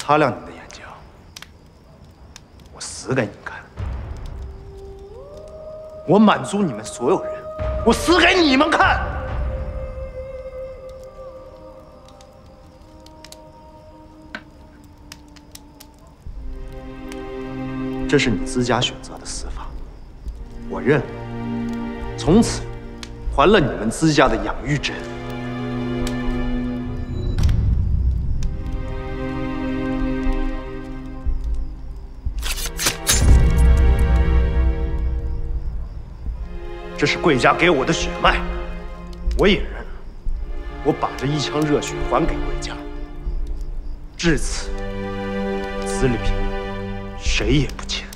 擦亮你的眼睛，我死给你看。我满足你们所有人，我死给你们看。这是你自家选择的死法，我认了。从此，还了你们自家的养育之恩。这是贵家给我的血脉，我也认了。我把这一腔热血还给贵家。至此，资里谁也不欠。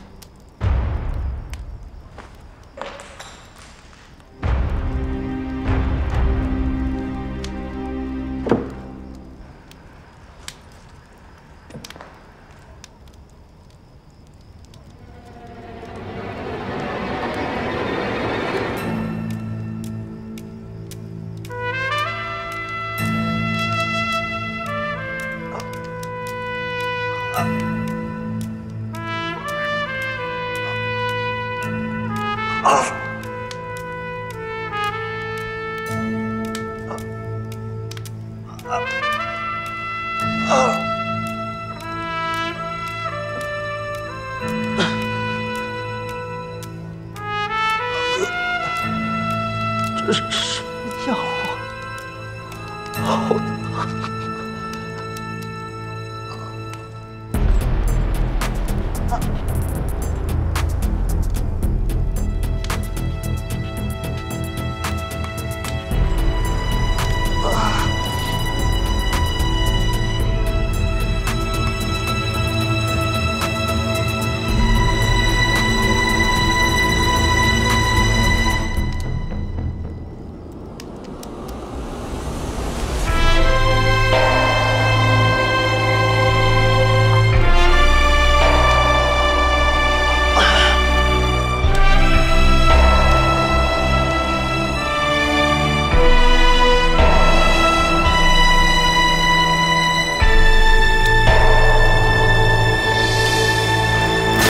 啊！